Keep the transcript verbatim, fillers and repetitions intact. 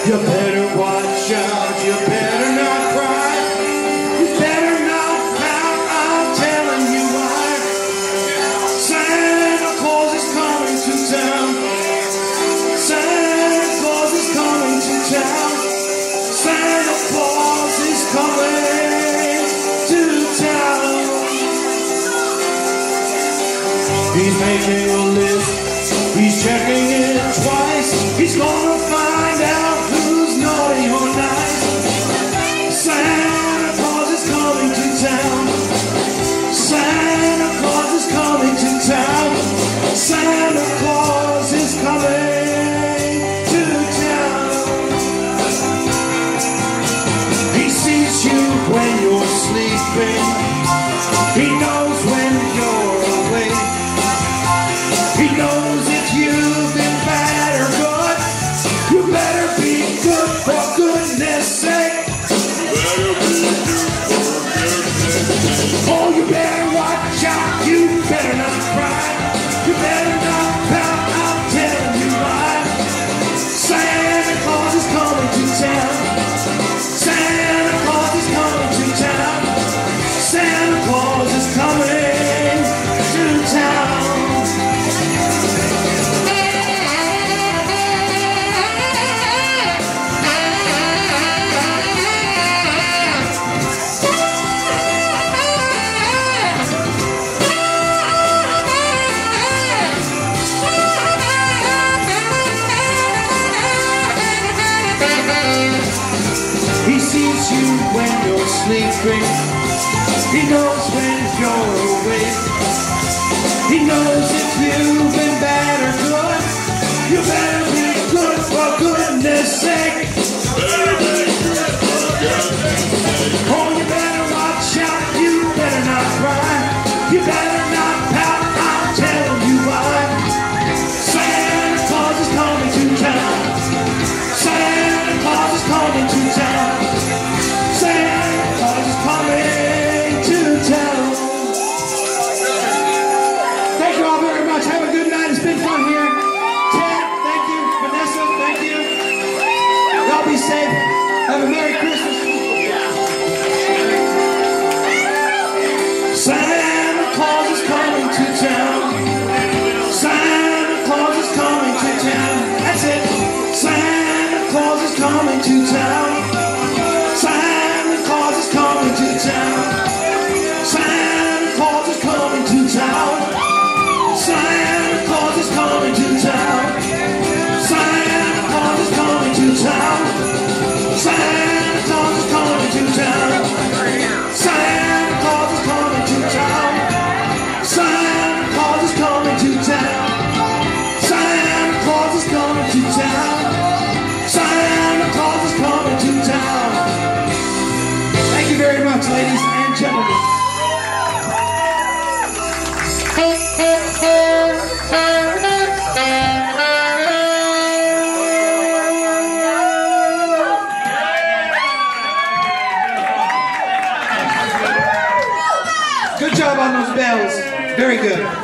You better watch out, you better not cry, you better not pout, I'm telling you why. Santa Claus is coming to town, Santa Claus is coming to town, Santa Claus is coming to town. He's making a list, he's checking it twice, he's gonna find out who's naughty or nice. Santa Claus is coming to town, Santa Claus is coming to town, Santa Claus is coming to town. He sees you when you're sleeping, he knows when you're awake, he knows if you've been bad or good. You better be good for goodness sake. Oh, you better watch out, you better not cry, you better not pout, I'm telling you why. Santa Claus is coming to town, Santa Claus is coming to town, Santa Claus is coming to town. He sees you when you're sleeping, he knows when you're awake, he knows if you've been bad or good. You better be good for goodness sake. Oh, you better watch out, you better not cry, you better not pout, I'm telling you why. Santa Claus is coming to town, Santa Claus is coming to town, Santa Claus is coming to town. Thank you all very much. Have a good night. It's been fun here. Ted, thank you. Vanessa, thank you. Y'all be safe. Have a Merry Christmas. Santa Claus is coming to town, Santa Claus is coming to town. That's it. Santa Claus is coming to town, Santa Claus is coming to town, Santa Claus is coming to town, Santa Claus is coming to town, Santa Claus is coming to town, Santa Claus is coming to town, Santa Claus is coming to town, Santa Claus is coming to town, Santa Claus is coming to town, Santa Claus is coming to town. Thank you very much, ladies and gentlemen. Good job on those bells. Very good.